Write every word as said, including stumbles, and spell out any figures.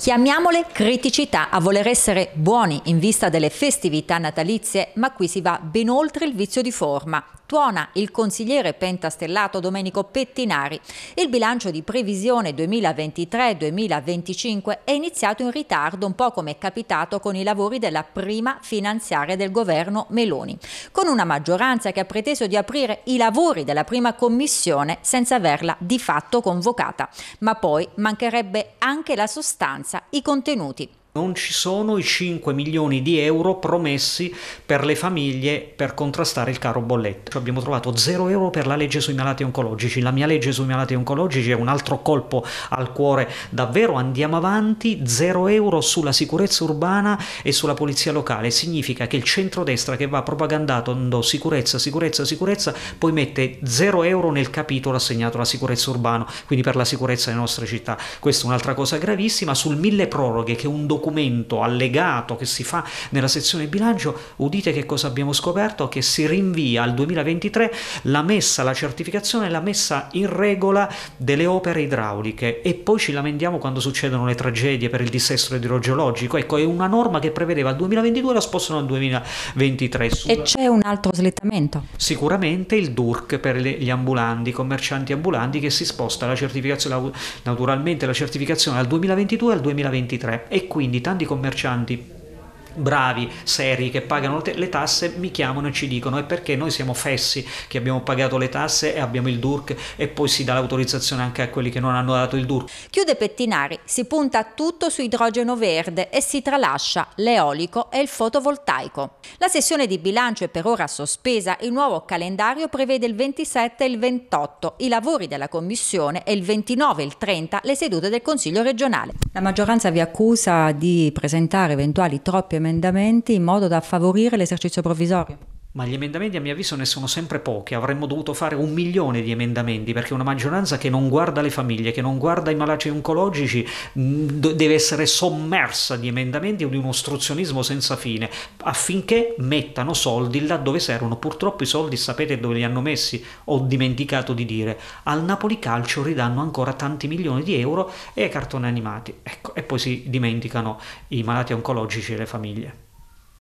Chiamiamole criticità a voler essere buoni in vista delle festività natalizie, ma qui si va ben oltre il vizio di forma. Tuona il consigliere pentastellato Domenico Pettinari. Il bilancio di previsione duemilaventitré duemilaventicinque è iniziato in ritardo, un po' come è capitato con i lavori della prima finanziaria del governo Meloni, con una maggioranza che ha preteso di aprire i lavori della prima commissione senza averla di fatto convocata. Ma poi mancherebbe anche la sostanza, i contenuti. Non ci sono i cinque milioni di euro promessi per le famiglie per contrastare il caro bollette. Abbiamo trovato zero euro per la legge sui malati oncologici. La mia legge sui malati oncologici è un altro colpo al cuore. Davvero andiamo avanti, zero euro sulla sicurezza urbana e sulla polizia locale. Significa che il centrodestra che va propagandando sicurezza, sicurezza, sicurezza, poi mette zero euro nel capitolo assegnato alla sicurezza urbana, quindi per la sicurezza delle nostre città. Questa è un'altra cosa gravissima. Sul mille proroghe, che è un documento documento allegato che si fa nella sezione bilancio, udite che cosa abbiamo scoperto? Che si rinvia al duemilaventitré la messa, la certificazione e la messa in regola delle opere idrauliche, e poi ci lamentiamo quando succedono le tragedie per il dissesto idrogeologico. Ecco, è una norma che prevedeva il duemilaventidue e la spostano al duemilaventitré. Sulla... E c'è un altro slittamento? Sicuramente il D U R C per gli ambulanti, i commercianti ambulanti, che si sposta la certificazione, naturalmente la certificazione dal duemilaventidue al duemilaventitré, e quindi tanti commercianti bravi, seri, che pagano le tasse mi chiamano e ci dicono: è perché noi siamo fessi che abbiamo pagato le tasse e abbiamo il D U R C, e poi si dà l'autorizzazione anche a quelli che non hanno dato il D U R C. Chiude Pettinari: si punta tutto su idrogeno verde e si tralascia l'eolico e il fotovoltaico. La sessione di bilancio è per ora sospesa. Il nuovo calendario prevede il ventisette e il ventotto i lavori della commissione e il ventinove e il trenta le sedute del Consiglio regionale. La maggioranza vi accusa di presentare eventuali troppi emendamenti in modo da favorire l'esercizio provvisorio. Ma gli emendamenti a mio avviso ne sono sempre pochi. Avremmo dovuto fare un milione di emendamenti, perché una maggioranza che non guarda le famiglie, che non guarda i malati oncologici, deve essere sommersa di emendamenti o di un ostruzionismo senza fine, affinché mettano soldi là dove servono. Purtroppo i soldi sapete dove li hanno messi? Ho dimenticato di dire: al Napoli Calcio ridanno ancora tanti milioni di euro e ai cartoni animati. Ecco, e poi si dimenticano i malati oncologici e le famiglie.